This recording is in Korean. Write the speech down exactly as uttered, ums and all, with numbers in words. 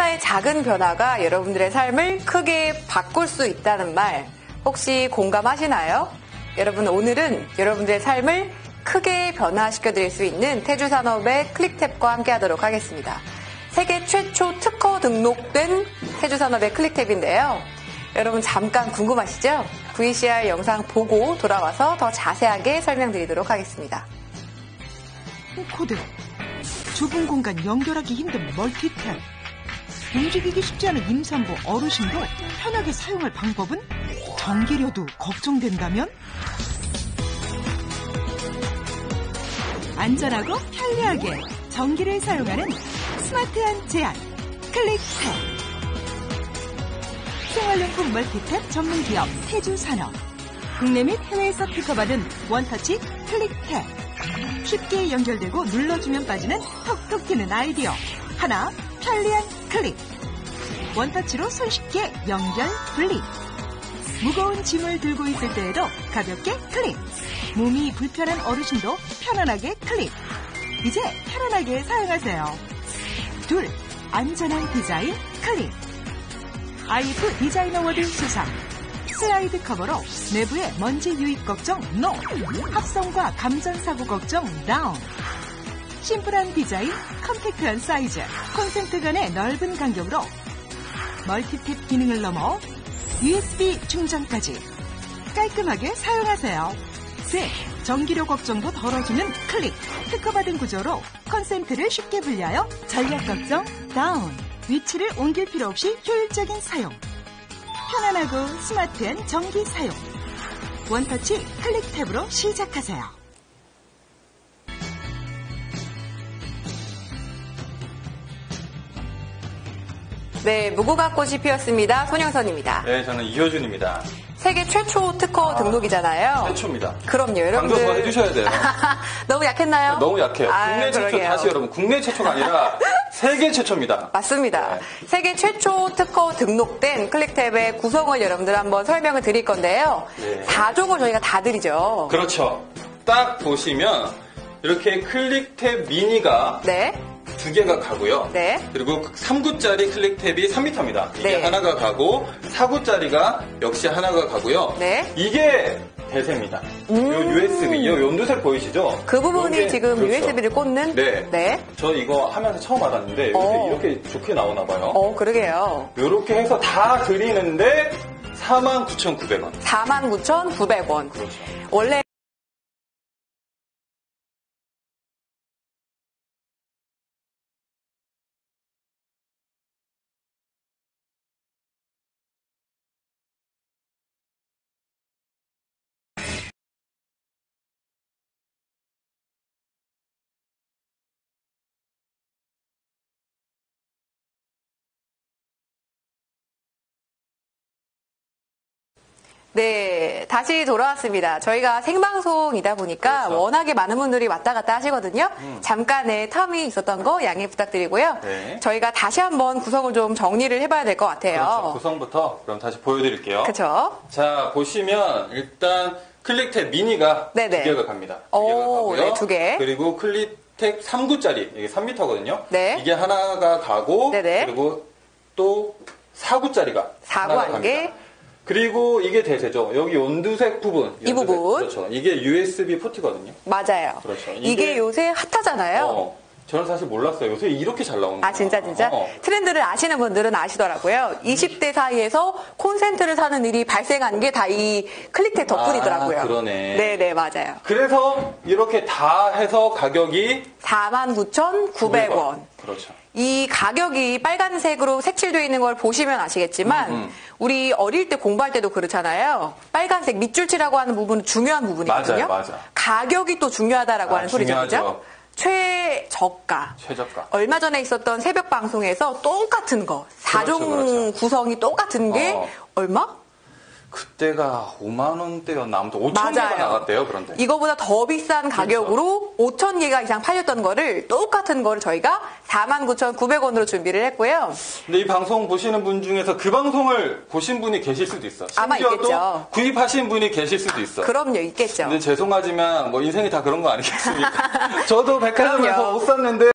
하나의 작은 변화가 여러분들의 삶을 크게 바꿀 수 있다는 말 혹시 공감하시나요? 여러분, 오늘은 여러분들의 삶을 크게 변화시켜드릴 수 있는 태주산업의 클릭탭과 함께하도록 하겠습니다. 세계 최초 특허 등록된 태주산업의 클릭탭인데요. 여러분 잠깐 궁금하시죠? 브이씨알 영상 보고 돌아와서 더 자세하게 설명드리도록 하겠습니다. 코드, 좁은 공간 연결하기 힘든 멀티탭, 움직이기 쉽지 않은 임산부 어르신도 편하게 사용할 방법은? 전기료도 걱정된다면? 안전하고 편리하게 전기를 사용하는 스마트한 제안, 클릭탭. 생활용품 멀티탭 전문기업 태주산업. 국내 및 해외에서 특허받은 원터치 클릭탭. 쉽게 연결되고 눌러주면 빠지는 톡톡 튀는 아이디어. 하나, 편리한 클릭. 원터치로 손쉽게 연결, 분리. 무거운 짐을 들고 있을 때에도 가볍게 클릭. 몸이 불편한 어르신도 편안하게 클릭. 이제 편안하게 사용하세요. 둘, 안전한 디자인 클릭. 아이에프 디자인 어워드 수상. 슬라이드 커버로 내부의 먼지 유입 걱정 노. 합성과 감전 사고 걱정 다운. 심플한 디자인, 컴팩트한 사이즈, 콘센트 간의 넓은 간격으로 멀티탭 기능을 넘어 유에스비 충전까지 깔끔하게 사용하세요. 셋, 전기료 걱정도 덜어주는 클릭. 특허받은 구조로 콘센트를 쉽게 분리하여 전력 걱정 다운. 위치를 옮길 필요 없이 효율적인 사용. 편안하고 스마트한 전기 사용. 원터치 클릭탭으로 시작하세요. 네, 무궁화꽃이 피었습니다. 손영선입니다. 네, 저는 이효준입니다. 세계 최초 특허 아, 등록이잖아요. 최초입니다. 그럼요, 여러분들. 강조만 해주셔야 돼요. 너무 약했나요? 너무 약해요. 아, 국내 최초, 그러게요. 다시 여러분, 국내 최초가 아니라 세계 최초입니다. 맞습니다. 네. 세계 최초 특허 등록된 클릭탭의 구성을 여러분들 한번 설명을 드릴 건데요. 네. 사 종을 저희가 다 드리죠. 그렇죠. 딱 보시면 이렇게 클릭탭 미니가 네. 두 개가 가고요. 네. 그리고 삼 구짜리 클릭탭이 삼 미터입니다. 이게 네. 하나가 가고 사 구짜리가 역시 하나가 가고요. 네. 이게 대세입니다. 음. 요 유에스비, 요 연두색 보이시죠? 그 부분이 요게, 지금 그렇죠. 유에스비를 꽂는? 네. 네. 저 이거 하면서 처음 알았는데 어. 이렇게, 이렇게 좋게 나오나 봐요. 어, 그러게요. 이렇게 해서 다 드리는데 사만 구천구백 원. 사만 구천구백 원. 그렇죠. 원래 네, 다시 돌아왔습니다. 저희가 생방송이다 보니까 그렇죠. 워낙에 많은 분들이 왔다 갔다 하시거든요. 음. 잠깐의 텀이 있었던 거 양해 부탁드리고요. 네. 저희가 다시 한번 구성을 좀 정리를 해봐야 될 것 같아요. 그렇죠. 구성부터 그럼 다시 보여드릴게요. 그렇죠. 자, 보시면 일단 클릭탭 미니가 네네. 두 개가 갑니다. 두 오, 개가 가고요. 네, 두 개. 그리고 클릭탭 삼 구짜리, 이게 삼 미터거든요. 네. 이게 하나가 가고, 네네. 그리고 또 사 구짜리가 사 구 하나가 한 개. 갑니다. 그리고 이게 대세죠. 여기 연두색 부분. 이 연두색, 부분. 그렇죠. 이게 유에스비 포트거든요. 맞아요. 그렇죠. 이게, 이게 요새 핫하잖아요. 어, 저는 사실 몰랐어요. 요새 이렇게 잘 나오는 아, 진짜, 진짜? 어. 트렌드를 아시는 분들은 아시더라고요. 이십 대 사이에서 콘센트를 사는 일이 발생한 게 다 이 클릭탭 덕분이더라고요. 아, 그러네. 네네, 맞아요. 그래서 이렇게 다 해서 가격이 사만 구천구백 원. 그렇죠. 이 가격이 빨간색으로 색칠되어 있는 걸 보시면 아시겠지만 음, 음. 우리 어릴 때 공부할 때도 그렇잖아요. 빨간색 밑줄치라고 하는 부분은 중요한 부분이거든요. 맞아요, 맞아요. 가격이 또 중요하다라고 아, 하는 소리죠. 중요하죠. 그죠? 최저가. 최저가. 얼마 전에 있었던 새벽 방송에서 똑같은 거, 사 종 그렇죠, 그렇죠. 구성이 똑같은 게 어. 얼마? 그때가 오만 원대였나? 아무튼 오천 개가 맞아요. 나갔대요, 그런데. 이거보다 더 비싼 가격으로 오천 개가 이상 팔렸던 거를 똑같은 거를 저희가 사만 구천구백 원으로 준비를 했고요. 근데 이 방송 보시는 분 중에서 그 방송을 보신 분이 계실 수도 있어. 아마 심지어 있겠죠. 또 구입하신 분이 계실 수도 있어. 그럼요, 있겠죠. 근데 죄송하지만 뭐 인생이 다 그런 거 아니겠습니까? 저도 백화점에서 그럼요. 옷 샀는데